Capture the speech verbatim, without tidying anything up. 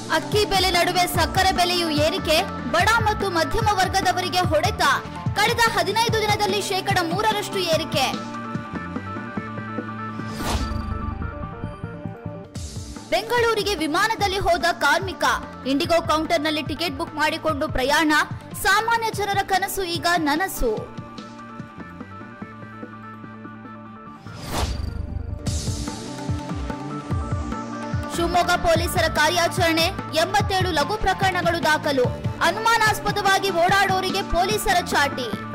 ಅಕ್ಕಿ ಬೆಲೆ ನಡುವೆ ಸಕ್ಕರೆ ಬೆಲೆಯು ಏರಿಕೆ, ಬಡ ಮತ್ತು ಮಧ್ಯಮ ವರ್ಗದವರಿಗೆ ಹೊಡೆತ. ಕಳೆದ ಹದಿನೈದು ದಿನದಲ್ಲಿ ಶೇಕಡ ಮೂರರಷ್ಟು ಏರಿಕೆ. ಬೆಂಗಳೂರಿಗೆ ವಿಮಾನದಲ್ಲಿ ಹೋದ ಕಾರ್ಮಿಕ, ಇಂಡಿಗೋ ಕೌಂಟರ್ನಲ್ಲಿ ಟಿಕೆಟ್ ಬುಕ್ ಮಾಡಿಕೊಂಡು ಪ್ರಯಾಣ. ಸಾಮಾನ್ಯ ಜನರ ಕನಸು ಈಗ ನನಸು. ಶಿವಮೊಗ್ಗ ಪೊಲೀಸರ ಕಾರ್ಯಾಚರಣೆ, ಎಂಬತ್ತೇಳು ಲಘು ಪ್ರಕರಣಗಳು ದಾಖಲು. ಅನುಮಾನಾಸ್ಪದವಾಗಿ ಓಡಾಡೋರಿಗೆ ಪೊಲೀಸರ ಚಾಟಿ.